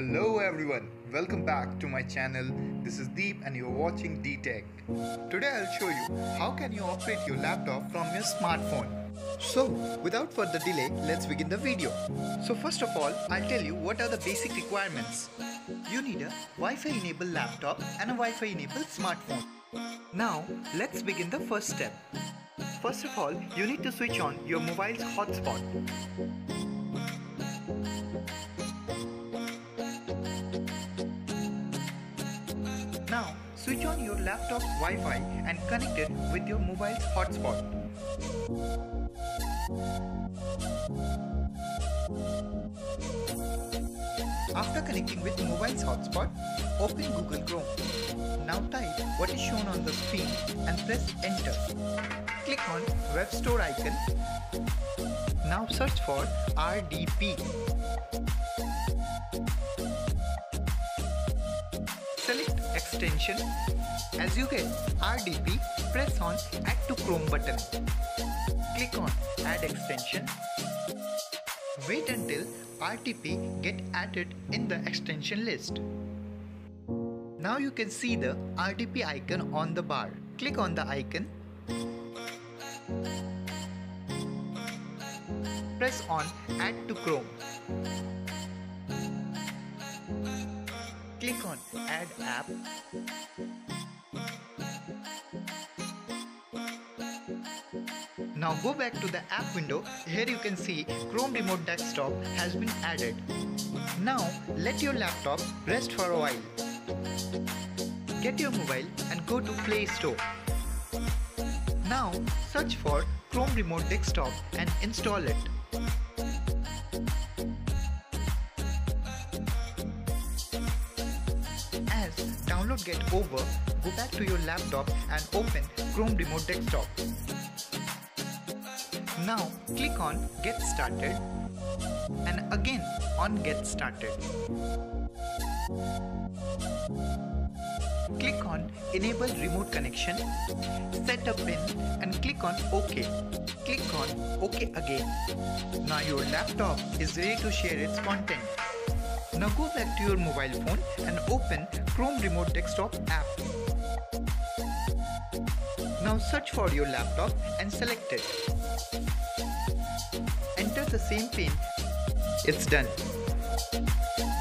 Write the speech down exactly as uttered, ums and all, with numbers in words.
Hello everyone, welcome back to my channel. This is Deep and you're watching DTech. Today I'll show you how can you operate your laptop from your smartphone. So without further delay, let's begin the video. So first of all, I'll tell you what are the basic requirements. You need a Wi-Fi enabled laptop and a Wi-Fi enabled smartphone. Now let's begin the first step. First of all, you need to switch on your mobile's hotspot. Now, switch on your laptop's Wi-Fi and connect it with your mobile's hotspot. After connecting with mobile's hotspot, open Google Chrome. Now type what is shown on the screen and press enter. Click on Web Store icon. Now search for R D P. Select extension. As you get R D P, press on Add to Chrome button. Click on Add extension. Wait until R D P get added in the extension list. Now you can see the R D P icon on the bar. Click on the icon. Press on Add to Chrome. Click on Add App. Now go back to the app window. Here you can see Chrome Remote Desktop has been added. Now let your laptop rest for a while. Get your mobile and go to Play Store. Now search for Chrome Remote Desktop and install it. As download get over, go back to your laptop and open Chrome Remote Desktop. Now click on Get Started and again on Get Started. Click on Enable Remote Connection, set a pin and click on OK. Click on OK again. Now your laptop is ready to share its content. Now go back to your mobile phone and open Chrome Remote Desktop app. Now search for your laptop and select it. Enter the same pin. It's done.